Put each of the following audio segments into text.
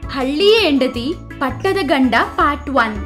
ಹಳ್ಳಿಯ ಹೆಂಡತಿ ಪಟ್ಟಣದ ಗಂಡ ಪಾರ್ಟ್ 1.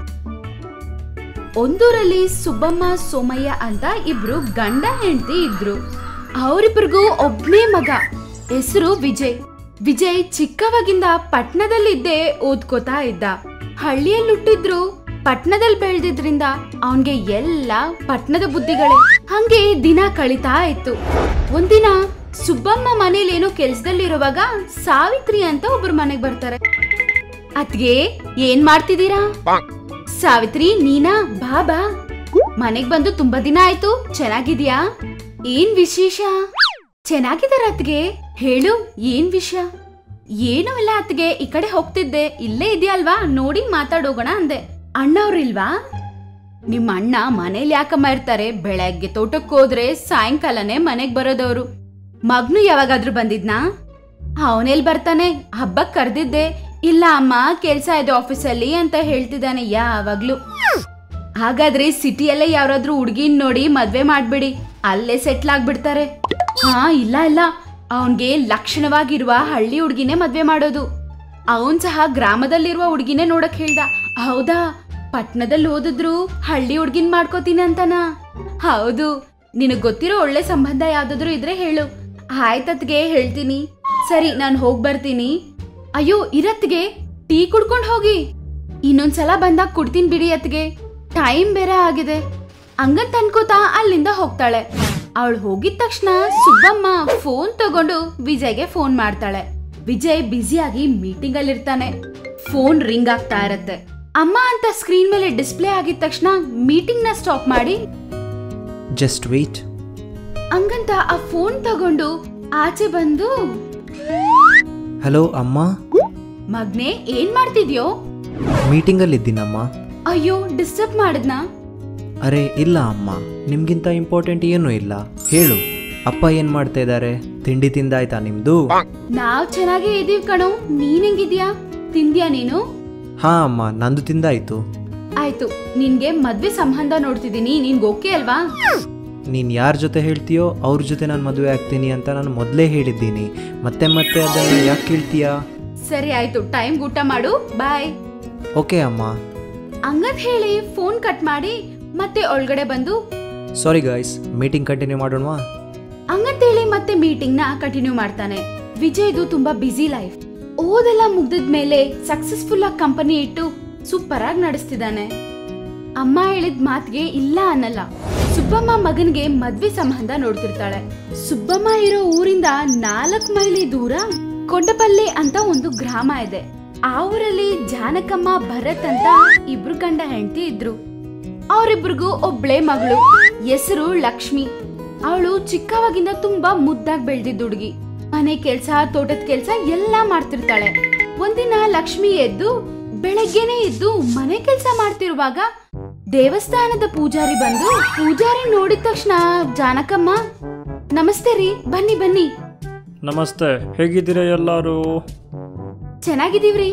ಒಂದೂರಲ್ಲಿ ಸುಬ್ಬಮ್ಮ ಸೋಮಯ್ಯ ಅಂತ ಇಬ್ರು ಗಂಡ ಹೆಂಡತಿ ಇದ್ರು. ಅವರಿಬ್ರಿಗೂ ಒಬ್ನೇ ಮಗ, ಹೆಸರು ವಿಜಯ್. ವಿಜಯ್ ಚಿಕ್ಕವಾಗಿಂದ ಪಟ್ಟಣದಲ್ಲಿದ್ದೇ ಓದ್ಕೋತಾ ಇದ್ದ. ಹಳ್ಳಿಯಲ್ಲಿ ಹುಟ್ಟಿದ್ರು ಪಟ್ಟಣದಲ್ಲಿ ಬೆಳೆದಿದ್ರಿಂದ ಅವನ್ಗೆ ಎಲ್ಲ ಪಟ್ಟಣದ ಬುದ್ಧಿಗಳೇ. ಹಂಗೆ ದಿನ ಕಳೀತಾ ಇತ್ತು. ಒಂದಿನ ಸುಬ್ಬಮ್ಮ ಮನೇಲಿ ಏನೋ ಕೆಲ್ಸದಲ್ಲಿರುವಾಗ ಸಾವಿತ್ರಿ ಅಂತ ಒಬ್ರು ಮನೆಗ್ ಬರ್ತಾರೆ. ಅತ್ಗೆ ಏನ್ ಮಾಡ್ತಿದ್ದೀರಾ? ಸಾವಿತ್ರಿ ನೀನಾ? ಬಾ ಮನೆಗ್ ಬಂದು ತುಂಬಾ ದಿನ ಆಯ್ತು, ಚೆನ್ನಾಗಿದ್ಯಾ? ಏನ್ ವಿಶೇಷ? ಚೆನ್ನಾಗಿದಾರ ಅತ್ಗೆ, ಹೇಳು ಏನ್ ವಿಷಯ? ಏನೂ ಇಲ್ಲ ಅತ್ಗೆ, ಈ ಕಡೆ ಹೋಗ್ತಿದ್ದೆ, ಇಲ್ಲೇ ಇದೆಯಲ್ವಾ ನೋಡಿ ಮಾತಾಡೋಗೋಣ ಅಂದೆ. ಅಣ್ಣವ್ರಿಲ್ವಾ? ನಿಮ್ಮ ಅಣ್ಣ ಮನೇಲಿ ಯಾಕಮ್ಮ ಇರ್ತಾರೆ, ಬೆಳಗ್ಗೆ ತೋಟಕ್ಕೆ ಹೋದ್ರೆ ಸಾಯಂಕಾಲನೇ ಮನೆಗ್ ಬರೋದವ್ರು. ಮಗ್ನು ಯಾವಾಗಾದ್ರೂ ಬಂದಿದ್ನಾ? ಅವನೆಲ್ ಬರ್ತಾನೆ, ಹಬ್ಬಕ್ ಕರ್ದಿದ್ದೆ. ಇಲ್ಲ ಅಮ್ಮ ಕೆಲ್ಸ ಇದೆ ಆಫೀಸಲ್ಲಿ ಅಂತ ಹೇಳ್ತಿದ್ದಾನೆ ಯಾವಾಗ್ಲೂ. ಹಾಗಾದ್ರೆ ಸಿಟಿಯಲ್ಲೇ ಯಾರಾದ್ರೂ ಹುಡ್ಗಿನ್ ನೋಡಿ ಮದ್ವೆ ಮಾಡ್ಬಿಡಿ, ಅಲ್ಲೇ ಸೆಟ್ಲ್ ಆಗ್ಬಿಡ್ತಾರೆ. ಹಾ ಇಲ್ಲ ಅವನ್ಗೆ ಲಕ್ಷಣವಾಗಿರುವ ಹಳ್ಳಿ ಹುಡ್ಗಿನೇ ಮದ್ವೆ ಮಾಡೋದು. ಅವನ್ ಸಹ ಗ್ರಾಮದಲ್ಲಿರುವ ಹುಡ್ಗಿನೇ ನೋಡಕ್ ಹೇಳ್ದ. ಹೌದಾ, ಪಟ್ನದಲ್ಲಿ ಓದಿದ್ರು ಹಳ್ಳಿ ಹುಡ್ಗಿನ್ ಮಾಡ್ಕೋತೀನಿ ಅಂತನ? ಹೌದು, ನಿನಗ್ ಗೊತ್ತಿರೋ ಒಳ್ಳೆ ಸಂಬಂಧ ಯಾವ್ದಾದ್ರು ಇದ್ರೆ ಹೇಳು. ಆಯ್ತತ್ಗೆ ಹೇಳ್ತೀನಿ. ಸರಿ ನಾನ್ ಹೋಗ್ ಬರ್ತೀನಿ. ಅಯ್ಯೋ ಇರತ್ಗೆ, ಟೀ ಕುಡ್ಕೊಂಡ್ ಹೋಗಿ. ಇನ್ನೊಂದ್ಸಲ ಬಂದಾಗ ಕುಡ್ತೀನಿ ಬಿಡಿ ಅತ್ಗೆ, ಟೈಮ್ ಬೇರೆ ಆಗಿದೆ ಹಂಗಂತ ಅನ್ಕೋತಾ ಅಲ್ಲಿಂದ ಹೋಗ್ತಾಳೆ. ಅವಳು ಹೋಗಿದ ತಕ್ಷಣ ಸುಬ್ಬಮ್ಮ ಫೋನ್ ತಗೊಂಡು ವಿಜಯ್ಗೆ ಫೋನ್ ಮಾಡ್ತಾಳೆ. ವಿಜಯ್ ಬ್ಯುಸಿಯಾಗಿ ಮೀಟಿಂಗ್ ಅಲ್ಲಿ ಇರ್ತಾನೆ. ಫೋನ್ ರಿಂಗ್ ಆಗ್ತಾ ಇರತ್ತೆ. ಅಮ್ಮ ಅಂತ ಸ್ಕ್ರೀನ್ ಮೇಲೆ ಡಿಸ್ಪ್ಲೇ ಆಗಿದ ತಕ್ಷಣ ಮೀಟಿಂಗ್ ನ ಸ್ಟಾಪ್ ಮಾಡಿ ಜಸ್ಟ್ ವೇಟ್ ಹಂಗಂತ ಆ ಫೋನ್ ತಗೊಂಡು ಆಚೆ ಬಂದು, ಹಲೋ ಅಮ್ಮ. ಮಗ್ನೆ ಏನ್ ಮಾಡ್ತಿದ್ಯೋ? ಮೀಟಿಂಗ್ ಅಲ್ಲಿ ಇದ್ದೀನಮ್ಮ. ಅಯ್ಯೋ ಡಿಸ್ಟರ್ಬ್ ಮಾಡಿದ್ನಾ? ಅರೆ ಇಲ್ಲ ಅಮ್ಮ, ನಿಮ್ಗಿಂತ ಇಂಪಾರ್ಟೆಂಟ್ ಏನೂ ಇಲ್ಲ, ಹೇಳು. ಅಪ್ಪ ಏನ್ ಮಾಡ್ತಾ ಇದ್ದಾರೆ? ತಿಂಡಿ ತಿಂದಾಯ್ತಾ ನಿಮ್ದು? ನಾವ್ ಚೆನ್ನಾಗೇ ಇದೀವಿ ಕಣೋ, ನೀನ್ ಹೆಂಗಿದ್ಯಾ? ತಿಂದ್ಯಾ ನೀನು? ಹಾ ಅಮ್ಮ, ನಂದು ತಿಂದಾಯ್ತು. ಆಯ್ತು, ನಿನ್ಗೆ ಮದ್ವೆ ಸಂಬಂಧ ನೋಡ್ತಿದ್ದೀನಿ, ನಿನ್ಗೆ ಓಕೆ ಅಲ್ವಾ? ನೀನ್ ಯಾರ ಜೊತೆ ಹೇಳ್ತೀಯೋ ಅವ್ರ ಜೊತೆ ನಾನು ಮದುವೆ ಆಗ್ತೀನಿ ಅಂತ ನಾನು ಮೊದಲೇ ಹೇಳಿದ್ದೀನಿ. ಮತ್ತೆ ಅದನ್ನ ಯಾಕೆ ಕೇಳ್ತೀಯಾ? ಸರಿ ಆಯ್ತು, ಟೈಮ್ ಊಟ ಮಾಡು, ಬಾಯ್. ಓಕೆ ಅಮ್ಮ. ಹಂಗಂತ ಹೇಳಿ ಫೋನ್ ಕಟ್ ಮಾಡಿ ಮತ್ತೆ ಒಳಗಡೆ ಬಂದು, ಸಾರಿ ಗೈಸ್, ಮೀಟಿಂಗ್ ಕಂಟಿನ್ಯೂ ಮಾಡೋಣವಾ? ಹಂಗಂತ ಹೇಳಿ ಮತ್ತೆ ಮೀಟಿಂಗ್ ನ ಕಂಟಿನ್ಯೂ ಮಾಡ್ತಾನೆ. ವಿಜಯ್ದು ತುಂಬಾ ಬ್ಯುಸಿ ಲೈಫ್. ಓದೆಲ್ಲ ಮುಗ್ದಿದ್ಮೇಲೆ ಸಕ್ಸಸ್ಫುಲ್ ಆಗಿ ಕಂಪನಿ ಇಟ್ಟು ಸೂಪರ್ ಆಗಿ ನಡೆಸ್ತಿದ್ದಾನೆ. ಅಮ್ಮ ಹೇಳಿದ ಮಾತಿಗೆ ಇಲ್ಲ ಅನ್ನಲ್ಲ. ಸುಬ್ಬಮ್ಮ ಮಗನ್ಗೆ ಮದ್ವೆ ಸಂಬಂಧ ನೋಡ್ತಿರ್ತಾಳೆ. ಸುಬ್ಬಮ್ಮ ಇರೋ ಊರಿಂದ 4 ಮೈಲಿ ದೂರ ಕೊಂಡಪಲ್ಲೆ ಅಂತ ಒಂದು ಗ್ರಾಮ ಇದೆ. ಆ ಊರಲ್ಲಿ ಜಾನಕಮ್ಮ ಭರತ್ ಅಂತ ಇಬ್ರು ಗಂಡ ಹೆಂಡತಿ ಇದ್ರು. ಅವರಿಬ್ರಿಗೂ ಒಬ್ಳೆ ಮಗಳು, ಹೆಸರು ಲಕ್ಷ್ಮಿ. ಅವಳು ಚಿಕ್ಕವಾಗಿಂದ ತುಂಬಾ ಮುದ್ದಾಗಿ ಬೆಳೆದಿದ್ದ ಹುಡುಗಿ. ಮನೆ ಕೆಲ್ಸ, ತೋಟದ ಕೆಲ್ಸ ಎಲ್ಲಾ ಮಾಡ್ತಿರ್ತಾಳೆ. ಒಂದಿನ ಲಕ್ಷ್ಮಿ ಬೆಳಗ್ಗೆನೆ ಎದ್ದು ಮನೆ ಕೆಲ್ಸ ಮಾಡ್ತಿರುವಾಗ ದೇವಸ್ಥಾನದ ಪೂಜಾರಿ ಬಂದು, ಪೂಜಾರಿ ನೋಡಿದ ತಕ್ಷಣ ಜಾನಕಮ್ಮ, ನಮಸ್ತೆ ರೀ, ಬನ್ನಿ. ನಮಸ್ತೆ, ಹೇಗಿದ್ದೀರಾ ಎಲ್ಲಾರು? ಚೆನ್ನಾಗಿದೀವ್ರಿ.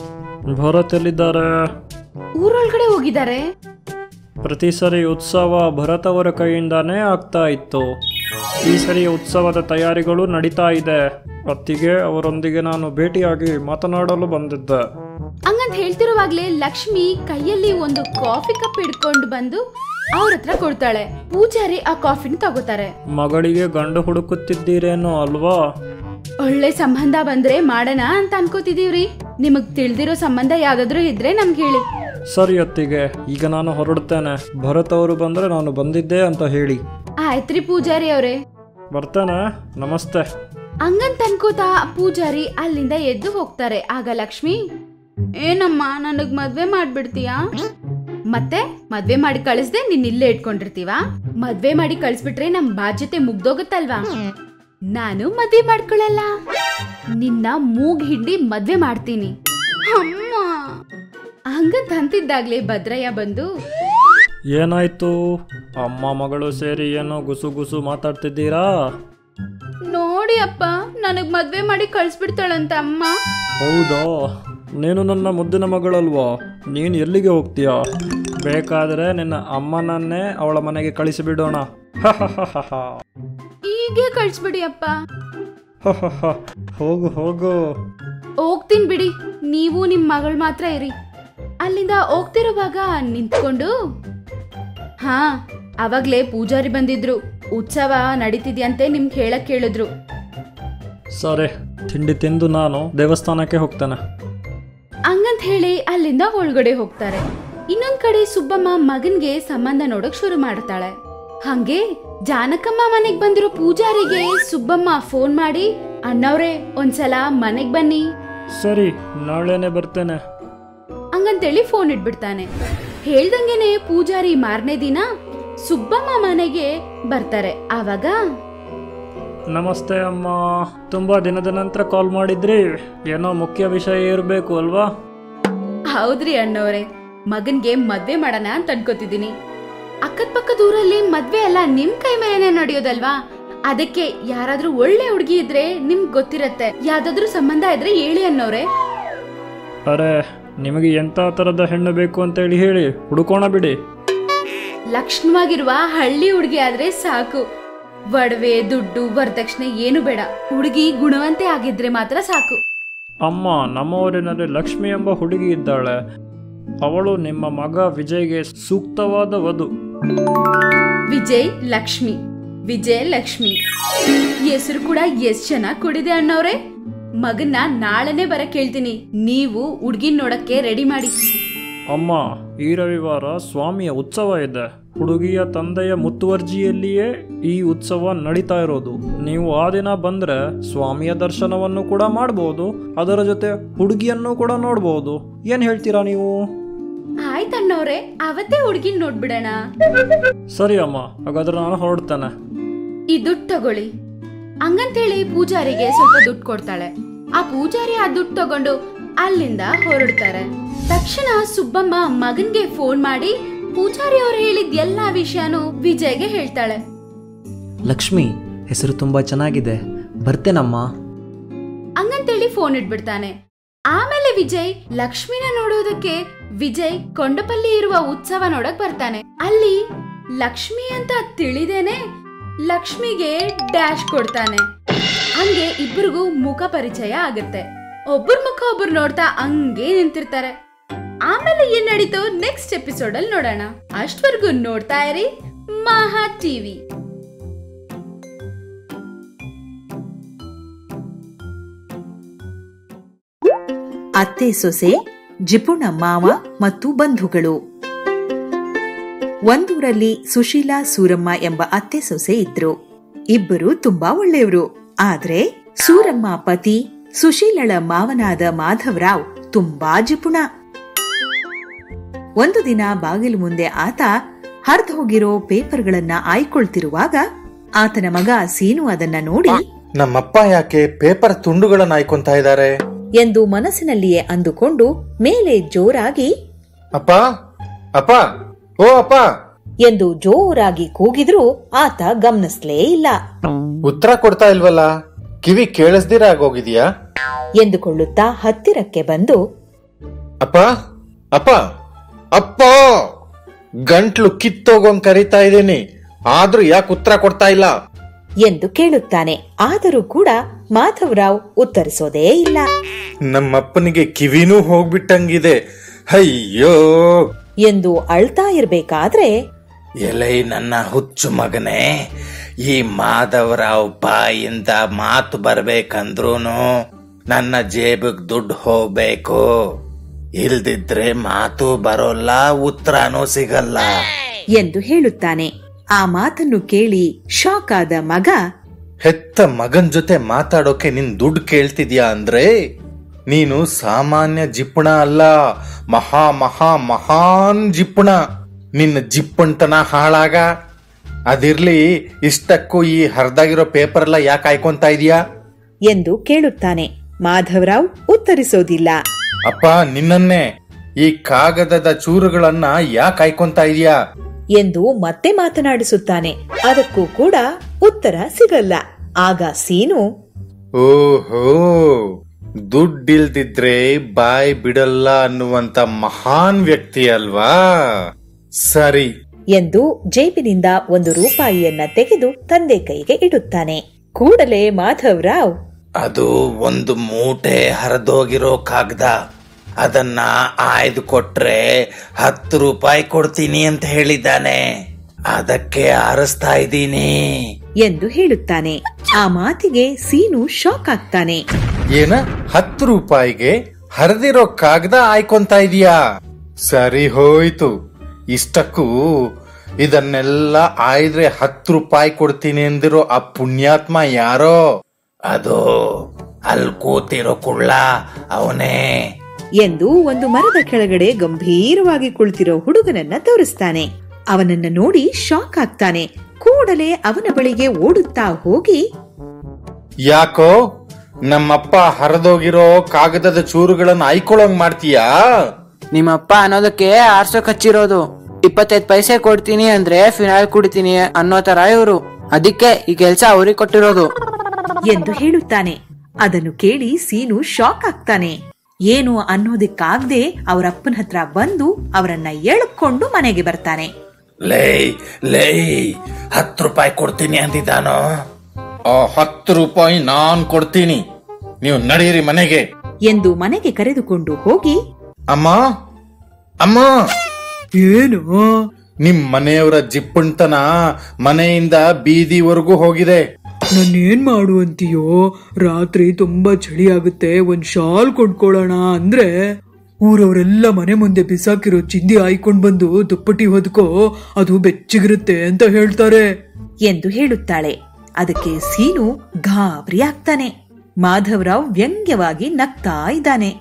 ಭರತ್ ಎಲ್ಲಿದ್ದಾರೆ? ಊರೊಳಗಡೆ ಹೋಗಿದ್ದಾರೆ. ಪ್ರತಿ ಸರಿ ಉತ್ಸವ ಭರತ್ ಅವರ ಕೈಯಿಂದಾನೇ ಆಗ್ತಾ ಇತ್ತು. ಈ ಸರಿ ಉತ್ಸವದ ತಯಾರಿಗಳು ನಡೀತಾ ಇದೆ. ಅತ್ತಿಗೆ ಅವರೊಂದಿಗೆ ನಾನು ಭೇಟಿಯಾಗಿ ಮಾತನಾಡಲು ಬಂದಿದ್ದೆ. ಹಂಗಂತ ಹೇಳ್ತಿರುವಾಗ್ಲೇ ಲಕ್ಷ್ಮಿ ಕೈಯಲ್ಲಿ ಒಂದು ಕಾಫಿ ಕಪ್ ಹಿಡ್ಕೊಂಡು ಬಂದು ಅವ್ರ ಹತ್ರ ಕೊಡ್ತಾಳೆ. ಪೂಜಾರಿ ಆ ಕಾಫಿನ ತಗೋತಾರೆ. ಮಗಳಿಗೆ ಗಂಡು ಹುಡುಕುತ್ತಿದ್ದೀರೇನೋ ಅಲ್ವಾ? ಒಳ್ಳೆ ಸಂಬಂಧ ಬಂದ್ರೆ ಮಾಡೋಣ ಅಂತ ಅನ್ಕೋತಿದೀವ್ರಿ. ನಿಮಗ್ ತಿಳಿದಿರೋ ಸಂಬಂಧ ಯಾವ್ದಾದ್ರು ಇದ್ರೆ ನಮ್ಗೆ ಹೇಳಿ. ಸರಿ ಅತ್ತಿಗೆ, ಈಗ ನಾನು ಹೊರಡ್ತೇನೆ. ಭರತ್ ಅವರು ಬಂದ್ರೆ ನಾನು ಬಂದಿದ್ದೆ ಅಂತ ಹೇಳಿ. ಆಯ್ತ್ರಿ ಪೂಜಾರಿ ಅವ್ರೆ, ಬರ್ತೇನೆ, ನಮಸ್ತೆ. ಹಂಗಂತ ಅನ್ಕೋತಾ ಪೂಜಾರಿ ಅಲ್ಲಿಂದ ಎದ್ದು ಹೋಗ್ತಾರೆ. ಆಗ ಲಕ್ಷ್ಮಿ, ಏನಮ್ಮ ನನಗ್ ಮದ್ವೆ ಮಾಡ್ಬಿಡ್ತೀಯಾ? ಮತ್ತೆ ಮದ್ವೆ ಮಾಡಿ ಕಳಿಸ್ದೆ ನಿನ್ ಇಲ್ಲೇ ಇಟ್ಕೊಂಡಿರ್ತೀವ? ಮದ್ವೆ ಮಾಡಿ ಕಳಿಸ್ಬಿಟ್ರೆ ನಮ್ ಬಾಧ್ಯತೆ ಮುಗ್ದೋಗತ್ತಲ್ವಾ? ನಾನು ಮದ್ವೆ ಮಾಡ್ಕೊಳಲ್ಲ, ನಿನ್ನ ಮೂಗ್ ಹಿಂಡಿ ಮದ್ವೆ ಮಾಡ್ತೀನಿ. ಅಮ್ಮ ಹಂಗಂತ ಅಂತಿದ್ದಾಗ್ಲೇ ಭದ್ರಯ್ಯ ಬಂದು, ಏನಾಯ್ತು? ಅಮ್ಮ ಮಗಳು ಸೇರಿ ಏನೋ ಗುಸು ಮಾತಾಡ್ತಿದ್ದೀರಾ? ನೋಡಿ ಅಪ್ಪ, ನನಗ್ ಮದ್ವೆ ಮಾಡಿ ಕಳಿಸ್ಬಿಡ್ತಾಳಂತ ಅಮ್ಮ. ಹೌದಾ? ನೀನು ನನ್ನ ಮುದ್ದಿನ ಮಗಳಲ್ವಾ, ನೀನು ಎಲ್ಲಿಗೆ ಹೋಗ್ತೀಯಾ? ಬೇಕಾದರೆ ನಿನ್ನ ಅಮ್ಮನನ್ನೇ ಅವಳ ಮನೆಗೆ ಕಳಿಸಿಬಿಡೋಣ. ಹೀಗೆ ಕಳಿಸ್ಬಿಡಿ ಅಪ್ಪ. ಹೋಗು. ಹೋಗ್ತೀನಿ ಬಿಡಿ, ನೀವು ನಿಮ್ ಮಗಳು ಮಾತ್ರ ಇರಿ. ಅಲ್ಲಿಂದ ಹೋಗ್ತಿರುವಾಗ ನಿಂತ್ಕೊಂಡು, ಹಾ ಅವಾಗ್ಲೇ ಪೂಜಾರಿ ಬಂದಿದ್ರು, ಉತ್ಸವ ನಡೀತಿದ್ಯಂತೆ ನಿಮ್ಗೆ ಹೇಳಕ್ ಕೇಳಿದ್ರು. ಸರಿ, ತಿಂಡಿ ತಿಂದು ನಾನು ದೇವಸ್ಥಾನಕ್ಕೆ ಹೋಗ್ತೇನೆ. ಹಂಗಂತ ಹೇಳಿ ಅಲ್ಲಿಂದ ಒಳಗಡೆ ಹೋಗ್ತಾರೆ. ಇನ್ನೊಂದ್ ಕಡೆ ಸುಬ್ಬಮ್ಮ ಮಗನ್ಗೆ ಸಂಬಂಧ ನೋಡಕ್ ಶುರು ಮಾಡ್ತಾಳೆ. ಹಂಗೆ ಜಾನಕಮ್ಮ ಮನೆಗ್ ಬಂದಿರೋ ಪೂಜಾರಿಗೆ ಸುಬ್ಬಮ್ಮ ಫೋನ್ ಮಾಡಿ, ಅಣ್ಣವ್ರೆ ಒಂದ್ಸಲ ಮನೆಗ್ ಬನ್ನಿ. ಸರಿ, ನಾಳೆನೆ ಬರ್ತೇನೆ ಹಂಗಂತೇಳಿ ಫೋನ್ ಇಟ್ಬಿಡ್ತಾನೆ. ಹೇಳ್ದಂಗೆನೆ ಪೂಜಾರಿ ಮಾರನೇ ದಿನ ಸುಬ್ಬಮ್ಮ ಮನೆಗೆ ಬರ್ತಾರೆ. ಆವಾಗ, ನಮಸ್ತೆ ಅಮ್ಮ, ತುಂಬಾ ದಿನದ ನಂತರ ಕಾಲ್ ಮಾಡಿದ್ರಿ, ಏನೋ ಮುಖ್ಯ ವಿಷಯ ಇರಬೇಕು ಅಲ್ವಾ? ಹೌದ್ರಿ ಅಣ್ಣವ್ರೆ, ಮಗನ್ಗೆ ಮದ್ವೆ ಮಾಡೋಣ ಅಂತ ಅನ್ಕೋತಿದ್ದೀನಿ. ಅಕ್ಕದ ಪಕ್ಕದೂರಲ್ಲಿ ಮದ್ವೆ ಎಲ್ಲ ನಿಮ್ ಕೈ ಮೇಲೆನೆ ನಡೆಯೋದಲ್ವಾ, ಅದಕ್ಕೆ ಯಾರಾದ್ರೂ ಒಳ್ಳೆ ಹುಡುಗಿ ಇದ್ರೆ ನಿಮ್ಗೆ ಗೊತ್ತಿರತ್ತೆ, ಯಾವ್ದಾದ್ರು ಸಂಬಂಧ ಇದ್ರೆ ಹೇಳಿ ಅನ್ನೋರೆ. ಅರೆ, ನಿಮಗೆ ಎಂತ ತರದ ಹೆಣ್ಣು ಬೇಕು ಅಂತೇಳಿ ಹೇಳಿ, ಹುಡುಕೋಣ ಬಿಡಿ. ಲಕ್ಷಣವಾಗಿರುವ ಹಳ್ಳಿ ಹುಡುಗಿ ಆದ್ರೆ ಸಾಕು. ಒಡವೆ, ದುಡ್ಡು, ವರದಕ್ಷಿಣೆ ಏನು ಬೇಡ, ಹುಡುಗಿ ಗುಣವಂತೆ ಆಗಿದ್ರೆ ಮಾತ್ರ ಸಾಕು. ಅಮ್ಮ, ನಮ್ಮ ಊರಿನಲ್ಲಿ ಲಕ್ಷ್ಮಿ ಎಂಬ ಹುಡುಗಿ ಇದ್ದಾಳೆ. ಅವಳು ನಿಮ್ಮ ಮಗ ವಿಜಯ್ಗೆ ಸೂಕ್ತವಾದ ವಧು. ವಿಜಯ್ ಲಕ್ಷ್ಮಿ, ವಿಜಯ ಲಕ್ಷ್ಮಿ ಹೆಸರು ಕೂಡ ಎಷ್ಟ್ ಚೆನ್ನಾಗಿ ಕೂಡಿದೆ ಅಣ್ಣವ್ರೆ. ಮಗನ್ನ ನಾಳೆನೆ ಬರಕ್ ಹೇಳ್ತೀನಿ, ನೀವು ಹುಡ್ಗಿನ್ ನೋಡಕ್ಕೆ ರೆಡಿ ಮಾಡಿ. ಅಮ್ಮ, ಈ ರವಿವಾರ ಸ್ವಾಮಿಯ ಉತ್ಸವ ಇದೆ. ಹುಡುಗಿಯ ತಂದೆಯ ಮುತುವರ್ಜಿಯಲ್ಲಿಯೇ ಈ ಉತ್ಸವ ನಡೀತಾ ಇರೋದು. ನೀವು ಆ ದಿನ ಬಂದ್ರೆ ಸ್ವಾಮಿಯ ದರ್ಶನವನ್ನು ಕೂಡ ಮಾಡಬಹುದು, ಅದರ ಜೊತೆ ಹುಡುಗಿಯನ್ನು ಕೂಡ ನೋಡಬಹುದು. ಏನ್ ಹೇಳ್ತೀರಾ ನೀವು? ಆಯ್ತಣ್ಣವ್ರೆ, ಅವತ್ತೇ ಹುಡ್ಗಿನ್ ನೋಡ್ಬಿಡೋಣ. ಸರಿ ಅಮ್ಮ, ಹಾಗಾದ್ರೆ ನಾನು ಹೊರಡ್ತೇನೆ. ಈ ದುಡ್ಡು ತಗೊಳ್ಳಿ. ಹಂಗಂತೇಳಿ ಪೂಜಾರಿಗೆ ಸ್ವಲ್ಪ ದುಡ್ಡು ಕೊಡ್ತಾಳೆ. ಆ ಪೂಜಾರಿ ಆ ದುಡ್ಡು ತಗೊಂಡು ಅಲ್ಲಿಂದ ಹೊರಡ್ತಾರೆ. ತಕ್ಷಣ ಸುಬ್ಬಮ್ಮ ಮಗನ್ಗೆ ಫೋನ್ ಮಾಡಿ ಪೂಜಾರಿ ಅವ್ರು ಹೇಳಿದ ಎಲ್ಲಾ ವಿಷಯನೂ ವಿಜಯ್ಗೆ ಹೇಳ್ತಾಳೆ. ಲಕ್ಷ್ಮಿ, ಹೆಸರು ತುಂಬಾ ಚೆನ್ನಾಗಿದೆ, ಬರ್ತೇನಮ್ಮ. ಹಂಗಂತೇಳಿ ಫೋನ್ ಇಟ್ಬಿಡ್ತಾನೆ. ಆಮೇಲೆ ವಿಜಯ್ ಲಕ್ಷ್ಮಿನ ನೋಡೋದಕ್ಕೆ ವಿಜಯ್ ಕೊಂಡಪಲ್ಲಿ ಇರುವ ಉತ್ಸವ ನೋಡಕ್ ಬರ್ತಾನೆ. ಅಲ್ಲಿ ಲಕ್ಷ್ಮಿ ಅಂತ ತಿಳಿದೇನೆ ಲಕ್ಷ್ಮಿಗೆ ಡ್ಯಾಶ್ ಕೊಡ್ತಾನೆ. ಹಂಗೆ ಇಬ್ಬರಿಗೂ ಮುಖ ಪರಿಚಯ ಆಗುತ್ತೆ. ಒಬ್ಬರ ಮುಖ ಒಬ್ಬರು ನೋಡ್ತಾ ಹಂಗೆ ನಿಂತಿರ್ತಾರೆ. ಆಮೇಲೆ ಏನ್ ನಡೀತು ನೆಕ್ಸ್ಟ್ ಎಪಿಸೋಡ್ ಅಲ್ಲಿ ನೋಡೋಣ. ಅಷ್ಟವರೆಗೂ ನೋಡ್ತಾ ಇರಿ ಮಹಾ ಟಿವಿ. ಅತ್ತೆ ಸೊಸೆ, ಜಿಪುಣ ಮಾವ ಮತ್ತು ಬಂಧುಗಳು. ಒಂದೂರಲ್ಲಿ ಸುಶೀಲಾ ಸೂರಮ್ಮ ಎಂಬ ಅತ್ತೆ ಸೊಸೆ ಇದ್ರು. ಇಬ್ಬರು ತುಂಬಾ ಒಳ್ಳೆಯವರು. ಆದ್ರೆ ಸೂರಮ್ಮ ಪತಿ ಸುಶೀಲಳ ಮಾವನಾದ ಮಾಧವರಾವ್ ತುಂಬಾ ಜಿಪುಣ. ಒಂದು ದಿನ ಬಾಗಿಲು ಮುಂದೆ ಆತ ಹರಿದು ಹೋಗಿರೋ ಪೇಪರ್ಗಳನ್ನ ಆಯ್ಕೊಳ್ತಿರುವಾಗ ಆತನ ಮಗ ಸೀನು ಅದನ್ನ ನೋಡಿ, ನಮ್ಮಪ್ಪ ಯಾಕೆ ಪೇಪರ್ ತುಂಡುಗಳನ್ನ ಆಯ್ಕೊಂತಾ ಇದ್ದಾರೆ ಎಂದು ಮನಸ್ಸಿನಲ್ಲಿಯೇ ಅಂದುಕೊಂಡು ಮೇಲೆ ಜೋರಾಗಿ, ಅಪ್ಪ ಅಪ್ಪ, ಓ ಅಪ್ಪ ಎಂದು ಜೋರಾಗಿ ಕೂಗಿದ್ರೂ ಆತ ಗಮನಿಸ್ಲೇ ಇಲ್ಲ. ಉತ್ತರ ಕೊಡ್ತಾ ಇಲ್ವಲ್ಲ, ಕಿವಿ ಕೇಳಿಸ್ದಿರ ಆಗೋಗಿದ್ಯಾ ಎಂದುಕೊಳ್ಳುತ್ತಾ ಹತ್ತಿರಕ್ಕೆ ಬಂದು, ಅಪ್ಪ ಅಪ್ಪ ಅಪ್ಪ, ಗಂಟ್ಲು ಕಿತ್ತೋಗೋಂಗ್ ಕರೀತಾ ಇದ್ದೀನಿ, ಆದ್ರೂ ಯಾಕೆ ಉತ್ತರ ಕೊಡ್ತಾ ಇಲ್ಲ ಎಂದು ಕೇಳುತ್ತಾನೆ. ಆದರೂ ಕೂಡ ಮಾಧವರಾವ್ ಉತ್ತರಿಸೋದೇ ಇಲ್ಲ. ನಮ್ಮಪ್ಪನಿಗೆ ಕಿವಿನೂ ಹೋಗ್ಬಿಟ್ಟಂಗಿದೆ, ಅಯ್ಯೋ ಎಂದು ಅಳ್ತಾ ಇರ್ಬೇಕಾದ್ರೆ, ಎಲೈ ನನ್ನ ಹುಚ್ಚು ಮಗನೇ, ಈ ಮಾಧವರಾವ್ ಬಾಯಿಂದ ಮಾತು ಬರ್ಬೇಕಂದ್ರೂನು ನನ್ನ ಜೇಬಿಗ್ ದುಡ್ಡು ಹೋಗ್ಬೇಕು, ಇಲ್ದಿದ್ರೆ ಮಾತು ಬರೋಲ್ಲ, ಉತ್ತರನೂ ಸಿಗಲ್ಲ ಎಂದು ಹೇಳುತ್ತಾನೆ. ಆ ಮಾತನ್ನು ಕೇಳಿ ಶಾಕ್ ಆದ ಮಗ, ಹೆತ್ತ ಮಗನ್ ಜೊತೆ ಮಾತಾಡೋಕೆ ನಿನ್ ದುಡ್ಡು ಕೇಳ್ತಿದ್ಯಾ ಅಂದ್ರೆ ನೀನು ಸಾಮಾನ್ಯ ಜಿಪ್ಪಣ ಅಲ್ಲ, ಮಹಾ ಮಹಾ ಮಹಾನ್ ಜಿಪ್ಪಣ. ನಿನ್ನ ಜಿಪ್ಪಣ್ತನ ಹಾಳಾಗ. ಅದಿರ್ಲಿ, ಇಷ್ಟಕ್ಕೂ ಈ ಹರಿದಾಗಿರೋ ಪೇಪರ್ ಎಲ್ಲ ಯಾಕೆ ಆಯ್ಕೊಂತಾ ಇದೀಯಾ ಎಂದು ಕೇಳುತ್ತಾನೆ. ಮಾಧವರಾವ್ ಉತ್ತರಿಸೋದಿಲ್ಲ. ಅಪ್ಪ, ನಿನ್ನನ್ನೇ, ಈ ಕಾಗದದ ಚೂರುಗಳನ್ನ ಯಾಕೆ ಆಯ್ಕೊಂತಾ ಇದೀಯಾ ಎಂದು ಮತ್ತೆ ಮಾತನಾಡಿಸುತ್ತಾನೆ. ಅದಕ್ಕೂ ಕೂಡ ಉತ್ತರ ಸಿಗಲ್ಲ. ಆಗ ಸೀನು, ಓಹೋ, ದುಡ್ಡಿಲ್ದಿದ್ರೆ ಬಾಯ್ ಬಿಡಲ್ಲ ಅನ್ನುವಂತ ಮಹಾನ್ ವ್ಯಕ್ತಿ ಅಲ್ವಾ, ಸರಿ ಎಂದು ಜೇಬಿನಿಂದ 1 ರೂಪಾಯಿಯನ್ನ ತೆಗೆದು ತಂದೆ ಕೈಗೆ ಇಡುತ್ತಾನೆ. ಕೂಡಲೇ ಮಾಧವರಾವ್, ಅದು ಒಂದು ಮೂಟೆ ಹರಿದೋಗಿರೋ ಕಾಗದ. ಅದನ್ನ ಆಯ್ದು ಕೊಟ್ರೆ 10 ರೂಪಾಯಿ ಕೊಡ್ತೀನಿ ಅಂತ ಹೇಳಿದ್ದಾನೆ. ಅದಕ್ಕೆ ಆರಿಸ್ತಾ ಇದ್ದೀನಿ ಎಂದು ಹೇಳುತ್ತಾನೆ. ಆ ಮಾತಿಗೆ ಸೀನು ಶಾಕ್ ಆಗ್ತಾನೆ. ಏನ 10 ರೂಪಾಯಿಗೆ ಹರಿದಿರೋ ಕಾಗದ ಆಯ್ಕೊಂತ ಇದೀಯಾ? ಸರಿ ಹೋಯ್ತು. ಇಷ್ಟಕ್ಕೂ ಇದನ್ನೆಲ್ಲ ಆಯ್ದ್ರೆ 10 ರೂಪಾಯಿ ಕೊಡ್ತೀನಿ ಎಂದಿರೋ ಆ ಪುಣ್ಯಾತ್ಮ ಯಾರೋ? ಅದು ಅಲ್ಲಿ ಕೂತಿರೋ ಕುಳ್ಳ ಅವನೇ ಎಂದು ಒಂದು ಮರದ ಕೆಳಗಡೆ ಗಂಭೀರವಾಗಿ ಕುಳಿತಿರೋ ಹುಡುಗನನ್ನ ತೋರಿಸ್ತಾನೆ. ಅವನನ್ನ ನೋಡಿ ಶಾಕ್ ಆಗ್ತಾನೆ. ಕೂಡಲೇ ಅವನ ಬಳಿಗೆ ಓಡುತ್ತಾ ಹೋಗಿ, ಯಾಕೋ ನಮ್ಮಪ್ಪ ಹರಿದೋಗಿರೋ ಕಾಗದದ ಚೂರುಗಳನ್ನ ಆಯ್ಕೊಳ್ಳೋಂಗ್ ಮಾಡ್ತೀಯಾ? ನಿಮ್ಮಪ್ಪ ಅನ್ನೋದಕ್ಕೆ ಆರ್ಸೋಕ್ ಹಚ್ಚಿರೋದು. 25 ಪೈಸೆ ಕೊಡ್ತೀನಿ ಅಂದ್ರೆ ಫಿನಾಯ್ಲ್ ಕುಡಿತೀನಿ ಅನ್ನೋ ತರ ಇವರು. ಅದಕ್ಕೆ ಈ ಕೆಲ್ಸ ಅವ್ರಿಗೆ ಕೊಟ್ಟಿರೋದು ಎಂದು ಹೇಳುತ್ತಾನೆ. ಅದನ್ನು ಕೇಳಿ ಸೀನು ಶಾಕ್ ಆಗ್ತಾನೆ. ಏನು ಅನ್ನೋದಕ್ಕಾಗದೆ ಅವರಪ್ಪನ ಹತ್ರ ಬಂದು ಅವರನ್ನ ಎಳ್ಕೊಂಡು ಮನೆಗೆ ಬರ್ತಾನೆ. ಲೇ 10 ರೂಪಾಯಿ ಕೊಡ್ತೀನಿ ಅಂದಿದ್ದಾನೋ? ಆ 10 ರೂಪಾಯಿ ನಾನ್ ಕೊಡ್ತೀನಿ, ನೀವು ನಡೀರಿ ಮನೆಗೆ ಎಂದು ಮನೆಗೆ ಕರೆದುಕೊಂಡು ಹೋಗಿ, ಅಮ್ಮ ಅಮ್ಮ, ಏನು? ನಿಮ್ ಮನೆಯವರ ಜಿಪ್ಪುಣ್ತನ ಮನೆಯಿಂದ ಬೀದಿವರೆಗೂ ಹೋಗಿದೆ. ನಾನೇನ್ ಮಾಡುವಂತೀಯೋ? ರಾತ್ರಿ ತುಂಬಾ ಚಳಿ ಆಗುತ್ತೆ, ಒಂದ್ ಶಾಲ್ ಕೊಂಡ್ಕೊಳ್ಳೋಣ ಅಂದ್ರೆ ಊರವರೆಲ್ಲ ಮನೆ ಮುಂದೆ ಬಿಸಾಕಿರೋ ಚಿಂದಿ ಆಯ್ಕೊಂಡ್ ಬಂದು ದುಪ್ಪಟಿ ಹೊದ್ಕೋ, ಅದು ಬೆಚ್ಚಗಿರುತ್ತೆ ಅಂತ ಹೇಳ್ತಾರೆ ಎಂದು ಹೇಳುತ್ತಾಳೆ. ಅದಕ್ಕೆ ಸೀನು ಗಾಬರಿ ಆಗ್ತಾನೆ. ಮಾಧವರಾವ್ ವ್ಯಂಗ್ಯವಾಗಿ ನಗ್ತಾ ಇದ್ದಾನೆ.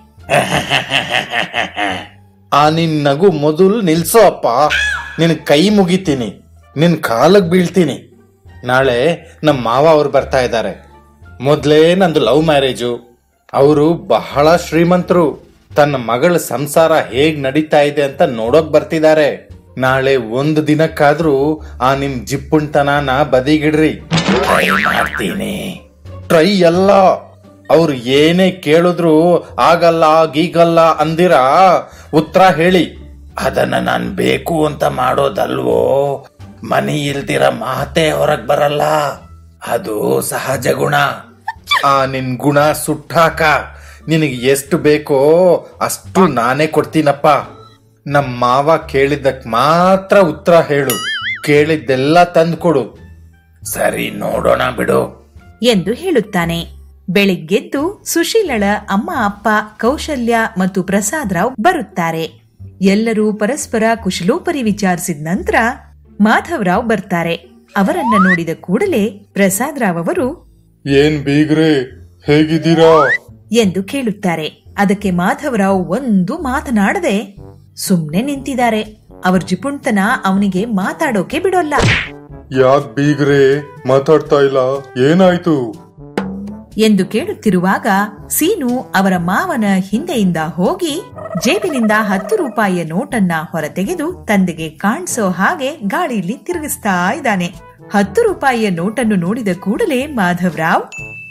ಆ ನಿನ್ ನಗು ಮೊದಲು ನಿಲ್ಸೋ ಅಪ್ಪ. ನಿನ್ ಕೈ ಮುಗಿತೀನಿ, ನಿನ್ ಕಾಲಕ್ ಬೀಳ್ತೀನಿ. ನಾಳೆ ನಮ್ಮ ಮಾವ ಅವ್ರು ಬರ್ತಾ ಇದ್ದಾರೆ. ಮೊದ್ಲೇ ನಂದು ಲವ್ ಮ್ಯಾರೇಜು. ಅವರು ಬಹಳ ಶ್ರೀಮಂತರು. ತನ್ನ ಮಗಳ ಸಂಸಾರ ಹೇಗ್ ನಡೀತಾ ಇದೆ ಅಂತ ನೋಡೋಕ್ ಬರ್ತಿದ್ದಾರೆ. ನಾಳೆ ಒಂದು ದಿನಕ್ಕಾದ್ರೂ ಆ ನಿಮ್ ಜಿಪ್ಪುಣ್ತನ ಬದಿಗಿಡ್ರಿ. ಮಾಡ್ತೀನಿ. ಟ್ರೈ ಅಲ್ಲ, ಅವ್ರು ಏನೇ ಕೇಳಿದ್ರು ಆಗಲ್ಲ ಗೀಗಲ್ಲ ಅಂದಿರ ಉತ್ತರ ಹೇಳಿ. ಅದನ್ನ ನಾನ್ ಬೇಕು ಅಂತ ಮಾಡೋದಲ್ವೋ. ಮನಿ ಇಲ್ದಿರ ಮಾತೇ ಹೊರಗ್ ಬರಲ್ಲ. ಅದು ಸಹಜ ಗುಣ. ಆ ನಿನ್ ಗುಣ ಸುಟ್ಟಾಕ. ನಿನಗೆ ಎಷ್ಟು ಬೇಕೋ ಅಷ್ಟು ನಾನೇ ಕೊಡ್ತೀನಪ್ಪ. ನಮ್ಮ ಮಾವ ಕೇಳಿದ್ದಕ್ ಮಾತ್ರ ಉತ್ತರ ಹೇಳು, ಕೇಳಿದ್ದೆಲ್ಲ ತಂದ್ಕೊಡು. ಸರಿ, ನೋಡೋಣ ಬಿಡು ಎಂದು ಹೇಳುತ್ತಾನೆ. ಬೆಳಿಗ್ಗೆದ್ದು ಸುಶೀಲಳ ಅಮ್ಮ ಅಪ್ಪ ಕೌಶಲ್ಯ ಮತ್ತು ಪ್ರಸಾದ್ ರಾವ್ ಬರುತ್ತಾರೆ. ಎಲ್ಲರೂ ಪರಸ್ಪರ ಕುಶಲೋಪರಿ ವಿಚಾರಿಸಿದ ನಂತರ ಮಾಧವರಾವ್ ಬರ್ತಾರೆ. ಅವರನ್ನ ನೋಡಿದ ಕೂಡಲೇ ಪ್ರಸಾದ್ ರಾವ್ ಅವರು, ಏನ್ ಬೀಗ್ರೆ ಹೇಗಿದ್ದೀರಾ ಎಂದು ಕೇಳುತ್ತಾರೆ. ಅದಕ್ಕೆ ಮಾಧವರಾವ್ ಒಂದು ಮಾತನಾಡದೆ ಸುಮ್ನೆ ನಿಂತಿದ್ದಾರೆ. ಅವರ ಜಿಪುಣ್ತನ ಅವನಿಗೆ ಮಾತಾಡೋಕೆ ಬಿಡೋಲ್ಲ. ಯಾಕ್ ಬೀಗ್ರೆ ಮಾತಾಡ್ತಾ ಇಲ್ಲ, ಏನಾಯ್ತು ಎಂದು ಕೇಳುತ್ತಿರುವಾಗ ಸೀನು ಅವರ ಮಾವನ ಹಿಂದೆಯಿಂದ ಹೋಗಿ ಜೇಬಿನಿಂದ 10 ರೂಪಾಯಿಯ ನೋಟನ್ನ ಹೊರತೆಗೆದು ತಂದೆಗೆ ಕಾಣಿಸೋ ಹಾಗೆ ಗಾಳಿಯಲ್ಲಿ ತಿರುಗಿಸ್ತಾ ಇದ್ದಾನೆ. 10 ರೂಪಾಯಿಯ ನೋಟನ್ನು ನೋಡಿದ ಕೂಡಲೇ ಮಾಧವರಾವ್,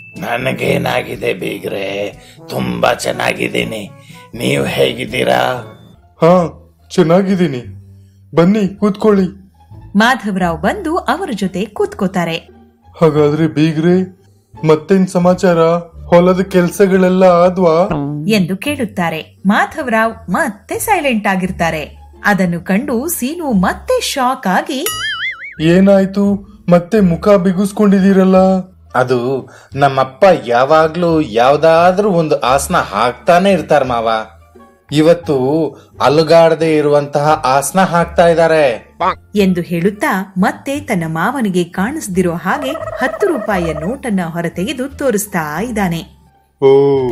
ನನಗೇನಾಗಿದೆ ಬೀಗ್ರೆ? ತುಂಬಾ ಚೆನ್ನಾಗಿದ್ದೀನಿ. ನೀವು ಹೇಗಿದ್ದೀರಾ? ಹಾ, ಚೆನ್ನಾಗಿದ್ದೀನಿ, ಬನ್ನಿ ಕೂತ್ಕೊಳ್ಳಿ. ಮಾಧವರಾವ್ ಬಂದು ಅವರ ಜೊತೆ ಕೂತ್ಕೋತಾರೆ. ಹಾಗಾದ್ರೆ ಬೀಗ್ರೆ ಮತ್ತೇನ್ ಸಮಾಚಾರ? ಹೊಲದ ಕೆಲ್ಸಗಳೆಲ್ಲ ಆದ್ವಾ ಎಂದು ಕೇಳುತ್ತಾರೆ. ಮಾಧವರಾವ್ ಮತ್ತೆ ಸೈಲೆಂಟ್ ಆಗಿರ್ತಾರೆ. ಅದನ್ನು ಕಂಡು ಸೀನು ಮತ್ತೆ ಶಾಕ್ ಆಗಿ, ಏನಾಯ್ತು ಮತ್ತೆ ಮುಖ ಬಿಗಿಸ್ಕೊಂಡಿದೀರಲ್ಲ? ಅದು ನಮ್ಮಪ್ಪ ಯಾವಾಗ್ಲೂ ಯಾವ್ದಾದ್ರೂ ಒಂದು ಆಸನ ಹಾಕ್ತಾನೆ ಇರ್ತಾರ ಮಾವ. ಇವತ್ತು ಅಲುಗಾಡದೆ ಇರುವಂತಹ ಆಸನ ಹಾಕ್ತಾ ಇದ್ದಾರೆ ಎಂದು ಹೇಳುತ್ತಾ ಮತ್ತೆ ತನ್ನ ಮಾವನಿಗೆ ಕಾಣಿಸದಿರೋ ಹಾಗೆ 10 ರೂಪಾಯಿಯ ನೋಟನ್ನ ಹೊರತೆಗೆದು ತೋರಿಸ್ತಾ ಇದ್ದಾನೆ. ಓ,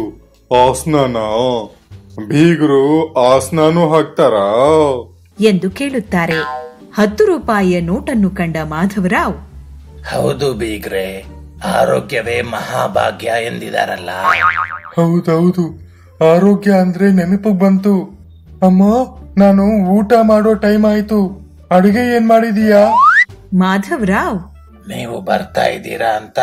ಆಸನನಾ? ಬೀಗರು ಆಸನಾನು ಹಾಕ್ತಾರಾ ಎಂದು ಕೇಳುತ್ತಾರೆ. 10 ರೂಪಾಯಿಯ ನೋಟನ್ನು ಕಂಡ ಮಾಧವರಾವ್, ಹೌದು ಬೀಗ್ರೆ, ಆರೋಗ್ಯವೇ ಮಹಾಭಾಗ್ಯ ಎಂದಿದಾರಲ್ಲ. ಹೌದೌದು, ಆರೋಗ್ಯ ಅಂದ್ರೆ ನೆನಪಿಗೆ ಬಂತು. ಅಮ್ಮ, ನಾನು ಊಟ ಮಾಡೋ ಟೈಮ್ ಆಯ್ತು. ಅಡಿಗೆ ಏನ್ ಮಾಡಿದೀಯಾ? ಮಾಧವರಾವ್, ನೀವು ಬರ್ತಾ ಇದ್ದೀರಾ ಅಂತ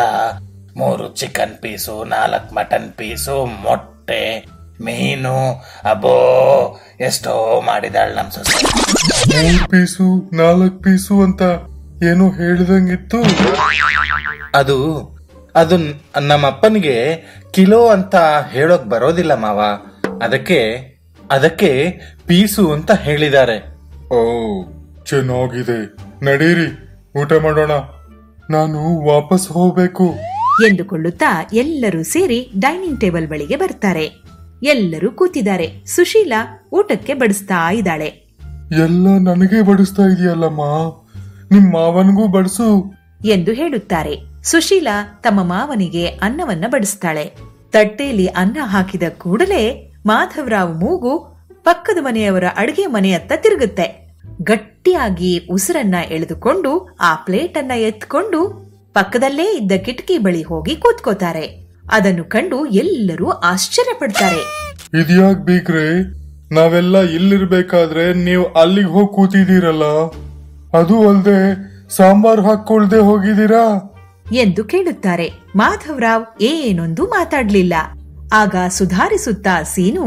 3 ಚಿಕನ್ ಪೀಸು, 4 ಮಟನ್ ಪೀಸು, ಮೊಟ್ಟೆ, ಮೀನು, ಅಬ್ಬೋ ಎಷ್ಟೋ ಮಾಡಿದಾಳ್ ನಮ್ ಸೊಸೆ. 3 ಪೀಸು 4 ಪೀಸು ಅಂತ ಏನೋ ಹೇಳ್ದಂಗಿತ್ತು. ಅದು ಅದು ನಮ್ಮಪ್ಪನಿಗೆ ಕಿಲೋ ಅಂತ ಹೇಳೋಕ್ ಬರೋದಿಲ್ಲ ಮಾವ. ಅದಕ್ಕೆ ಪೀಸು ಅಂತ ಹೇಳಿದ್ದಾರೆ. ಓ, ಚೆನ್ನಾಗಿದೆ. ನಡೀರಿ, ಊಟ ಮಾಡೋಣ. ನಾನು ವಾಪಸ್ ಹೋಗ್ಬೇಕು ಎಂದುಕೊಳ್ಳುತ್ತಾ ಎಲ್ಲರೂ ಸೇರಿ ಡೈನಿಂಗ್ ಟೇಬಲ್ ಬಳಿಗೆ ಬರ್ತಾರೆ. ಎಲ್ಲರೂ ಕೂತಿದ್ದಾರೆ. ಸುಶೀಲಾ ಊಟಕ್ಕೆ ಬಡಿಸ್ತಾ ಇದ್ದಾಳೆ. ಎಲ್ಲ ನನಗೆ ಬಡಿಸ್ತಾ ಇದೆಯಲ್ಲಮ್ಮ, ನಿಮ್ ಮಾವನಿಗೂ ಬಡಿಸು ಎಂದು ಹೇಳುತ್ತಾರೆ. ಸುಶೀಲಾ ತಮ್ಮ ಮಾವನಿಗೆ ಅನ್ನವನ್ನ ಬಡಿಸ್ತಾಳೆ. ತಟ್ಟೆಯಲ್ಲಿ ಅನ್ನ ಹಾಕಿದ ಕೂಡಲೇ ಮಾಧವರಾವ್ ಮೂಗು ಪಕ್ಕದ ಮನೆಯವರ ಅಡುಗೆ ಮನೆಯತ್ತ ತಿರುಗುತ್ತೆ. ಗಟ್ಟಿಯಾಗಿ ಉಸಿರನ್ನ ಎಳೆದುಕೊಂಡು ಆ ಪ್ಲೇಟ್ ಅನ್ನ ಎತ್ಕೊಂಡು ಪಕ್ಕದಲ್ಲೇ ಇದ್ದ ಕಿಟಕಿ ಬಳಿ ಹೋಗಿ ಕೂತ್ಕೋತಾರೆ. ಅದನ್ನು ಕಂಡು ಎಲ್ಲರೂ ಆಶ್ಚರ್ಯ ಪಡ್ತಾರೆ. ಇದ್ಯಾಕ್ ಬೇಕ್ರೆ, ನಾವೆಲ್ಲ ಇಲ್ಲಿರ್ಬೇಕಾದ್ರೆ ನೀವು ಅಲ್ಲಿಗೆ ಹೋಗಿ ಕೂತಿದ್ದೀರಲ್ಲ, ಅದು ಅಲ್ದೆ ಸಾಂಬಾರ್ ಹಾಕೊಳ್ದೆ ಹೋಗಿದ್ದೀರಾ ಎಂದು ಕೇಳುತ್ತಾರೆ. ಮಾಧವರಾವ್ ಏನೊಂದು ಮಾತಾಡ್ಲಿಲ್ಲ. ಆಗ ಸುಧಾರಿಸುತ್ತಾ ಸೀನು,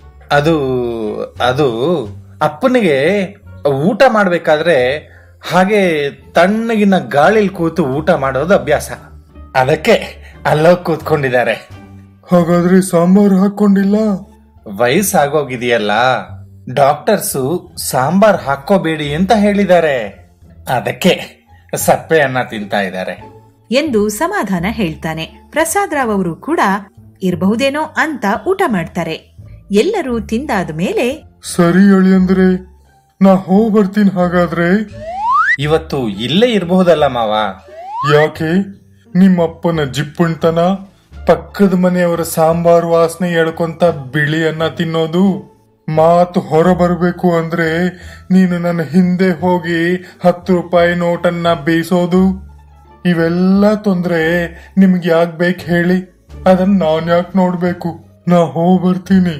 ಅದು ಅಪ್ಪನಿಗೆ ಊಟ ಮಾಡ್ಬೇಕಾದ್ರೆ ಹಾಗೆ ತಣ್ಣಗಿನ ಗಾಳಿಲ್ ಕೂತು ಊಟ ಮಾಡೋದು ಅಭ್ಯಾಸ. ಅದಕ್ಕೆ ಅಲ್ಲೋಗಿ ಕೂತ್ಕೊಂಡಿದ್ದಾರೆ. ಹಾಗಾದ್ರೆ ಸಾಂಬಾರ್ ಹಾಕೊಂಡಿಲ್ಲ? ವಯಸ್ಸಾಗೋಗಿದೆಯಲ್ಲ, ಡಾಕ್ಟರ್ಸು ಸಾಂಬಾರ್ ಹಾಕೋಬೇಡಿ ಅಂತ ಹೇಳಿದ್ದಾರೆ. ಅದಕ್ಕೆ ಸಪ್ಪೆ ಅನ್ನ ತಿಂತಾ ಇದ್ದಾರೆ ಎಂದು ಸಮಾಧಾನ ಹೇಳ್ತಾನೆ. ಪ್ರಸಾದ್ ರಾವ್ ಅವರು ಕೂಡ ಇರಬಹುದೇನೋ ಅಂತ ಊಟ ಮಾಡ್ತಾರೆ. ಎಲ್ಲರೂ ತಿಂದಾದ ಮೇಲೆ, ಸರಿ ಅಳಿಯಂದ್ರೆ ನಾ ಹೋಗ್ ಬರ್ತೀನಿ. ಹಾಗಾದ್ರೆ ಇವತ್ತು ಇಲ್ಲೇ ಇರಬಹುದಲ್ಲ ಮಾವ? ಯಾಕೆ? ನಿಮ್ಮಪ್ಪನ ಜಿಪ್ಪುಣ್ತನ, ಪಕ್ಕದ ಮನೆಯವರ ಸಾಂಬಾರ್ ವಾಸನೆ ಎಳ್ಕೊಂತ ಬಿಳಿ ಅನ್ನ ತಿನ್ನೋದು, ಮಾತು ಹೊರ ಬರಬೇಕು ಅಂದ್ರೆ ನೀನು ನನ್ನ ಹಿಂದೆ ಹೋಗಿ 10 ರೂಪಾಯಿ ನೋಟನ್ನ ಬೇಯಿಸೋದು, ಇವೆಲ್ಲ ತೊಂದ್ರೆ ನಿಮ್ಗೆ ಯಾಕೆ ಬೇಕು ಹೇಳಿ? ಅದನ್ನ ನಾನ್ ಯಾಕೆ ನೋಡ್ಬೇಕು? ನಾ ಹೋಗ್ ಬರ್ತೀನಿ.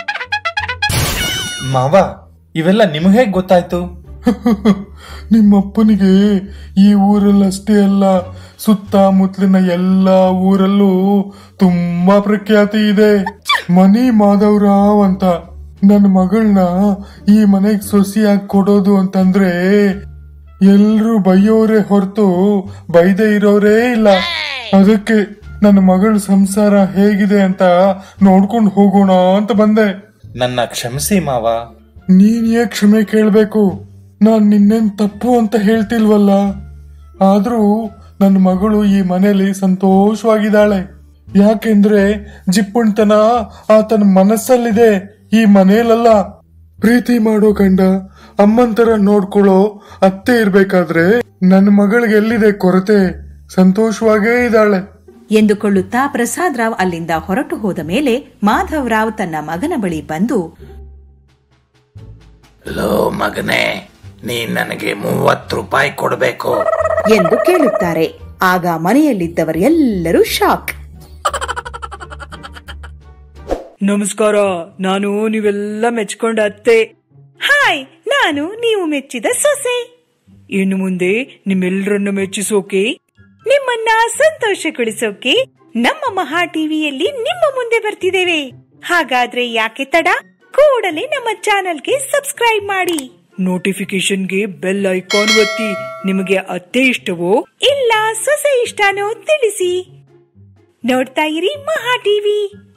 ಮಾವ, ಇವೆಲ್ಲ ನಿಮ್ಗೆ ಹೇಗ್ ಗೊತ್ತಾಯ್ತು? ನಿಮ್ಮಪ್ಪನಿಗೆ ಈ ಊರಲ್ಲಷ್ಟೇ ಅಲ್ಲ, ಸುತ್ತಮುತ್ತಲಿನ ಎಲ್ಲಾ ಊರಲ್ಲೂ ತುಂಬಾ ಪ್ರಖ್ಯಾತಿ ಇದೆ. ಮನಿ ಮಾಧವರಾವ್ ಅಂತ. ನನ್ನ ಮಗಳನ್ನ ಈ ಮನೆಗ್ ಸೊಸೆಯಾಗಿ ಕೊಡೋದು ಅಂತಂದ್ರೆ ಎಲ್ರು ಬೈಯೋರೇ ಹೊರತು ಬೈದೇ ಇರೋರೇ ಇಲ್ಲ. ಅದಕ್ಕೆ ನನ್ನ ಮಗಳ ಸಂಸಾರ ಹೇಗಿದೆ ಅಂತ ನೋಡ್ಕೊಂಡು ಹೋಗೋಣ ಅಂತ ಬಂದೆ. ನನ್ನ ಕ್ಷಮಿಸಿ ಮಾವ. ನೀನ್ ಯಾಕೆ ಕ್ಷಮೆ ಕೇಳ್ಬೇಕು? ನಾನ್ ನಿನ್ನೇನ್ ತಪ್ಪು ಅಂತ ಹೇಳ್ತಿಲ್ವಲ್ಲ. ಆದ್ರೂ ನನ್ನ ಮಗಳು ಈ ಮನೇಲಿ ಸಂತೋಷವಾಗಿದ್ದಾಳೆ. ಯಾಕೆಂದ್ರೆ ಜಿಪ್ಪುಣ್ತನ ಆತನ ಮನಸ್ಸಲ್ಲಿದೆ, ಈ ಮನೇಲಲ್ಲ. ಪ್ರೀತಿ ಮಾಡೋ ಗಂಡ, ಅಮ್ಮಂತರ ನೋಡ್ಕೊಳ್ಳೋ ಅತ್ತೆ ಇರ್ಬೇಕಾದ್ರೆ ನನ್ನ ಮಗಳಿಗೆ ಎಲ್ಲಿದೆ ಕೊರತೆ? ಸಂತೋಷವಾಗೇ ಇದ್ದಾಳೆ ಎಂದುಕೊಳ್ಳುತ್ತಾ ಪ್ರಸಾದ್ ರಾವ್ ಅಲ್ಲಿಂದ ಹೊರಟು ಹೋದ ಮೇಲೆ ಮಾಧವರಾವ್ ತನ್ನ ಮಗನ ಬಳಿ ಬಂದು, ಲೋ ಮಗನೇ, ನೀನ್ ನನಗೆ 30 ರೂಪಾಯಿ ಕೊಡ್ಬೇಕು ಎಂದು ಕೇಳುತ್ತಾರೆ. ಆಗ ಮನೆಯಲ್ಲಿದ್ದವರೆಲ್ಲರೂ ಶಾಕ್. ನಮಸ್ಕಾರ, ನಾನು ನೀವೆಲ್ಲ ಮೆಚ್ಕೊಂಡ ಅತ್ತೆ. ಹಾಯ್, ನಾನು ನೀವು ಮೆಚ್ಚಿದ ಸೊಸೆ. ಇನ್ನು ಮುಂದೆ ನಿಮ್ಮೆಲ್ಲರನ್ನ ಮೆಚ್ಚಿಸೋಕೆ, ನಿಮ್ಮನ್ನ ಸಂತೋಷಗೊಳಿಸೋಕೆ ನಮ್ಮ ಮಹಾ ಟಿವಿಯಲ್ಲಿ ನಿಮ್ಮ ಮುಂದೆ ಬರ್ತಿದ್ದೇವೆ. ಹಾಗಾದ್ರೆ ಯಾಕೆ ತಡ? ಕೂಡಲೇ ನಮ್ಮ ಚಾನೆಲ್ಗೆ ಸಬ್ಸ್ಕ್ರೈಬ್ ಮಾಡಿ, ನೋಟಿಫಿಕೇಶನ್ಗೆ ಬೆಲ್ ಐಕಾನ್ ಒತ್ತಿ. ನಿಮಗೆ ಅತ್ತೆ ಇಷ್ಟವೋ ಇಲ್ಲ ಸೊಸೆ ಇಷ್ಟನೋ ತಿಳಿಸಿ. ನೋಡ್ತಾ ಇರಿ ಮಹಾ ಟಿವಿ.